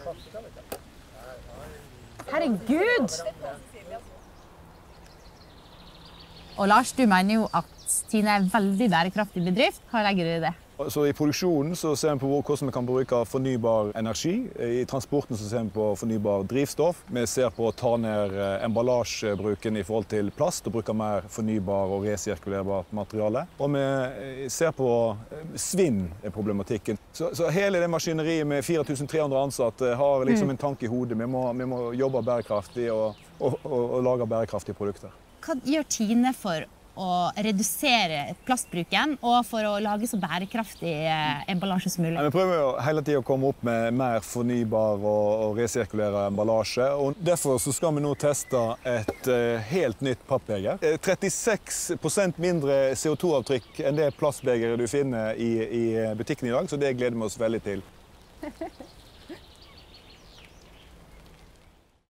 Herregud! Og Lars, du mener jo at Tine er en veldig bærekraftig bedrift. Hva legger du i det? Så I produksjonen så ser vi på hvordan vi kan bruke fornybar energi. I transporten så ser vi på fornybar drivstoff. Vi ser på å ta ned emballasjebruken i forhold til plast og bruke mer fornybar og resirkulerbart materiale. Og vi ser på svinnproblematikken. Så hele det maskineriet med 4300 ansatte har liksom en tanke i hodet. Vi må jobbe bærekraftig og lage bærekraftige produkter. Hva gjør Tine for å redusere plastbruken og for å lage så bærekraftig emballasje som mulig? Vi prøver jo hele tiden å komme opp med mer fornybar og resirkulere emballasje. Og derfor så skal vi nå teste et helt nytt pappbeger. 36% mindre CO2-avtrykk enn det plastbegeret du finner i butikken i dag, så det gleder vi oss veldig til.